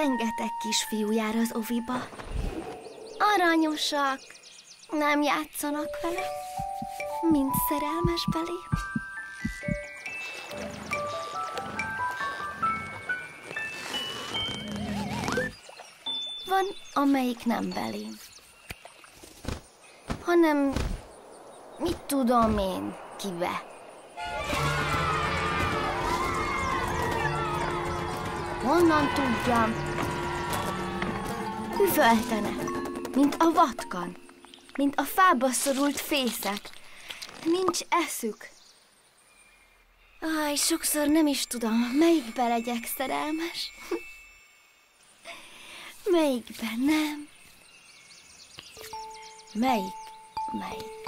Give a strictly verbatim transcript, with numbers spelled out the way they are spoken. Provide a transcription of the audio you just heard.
rengeteg kisfiú jár az oviba. Aranyosak, nem játszanak vele, mind szerelmes belé. Van, amelyik nem belém, hanem mit tudom én, kibe. Honnan tudjam? Üvöltenek, mint a vatkan, mint a fába szorult fészek. Nincs eszük. Aj, sokszor nem is tudom, melyikbe legyek szerelmes. Melyikben nem? Melyik? Melyik?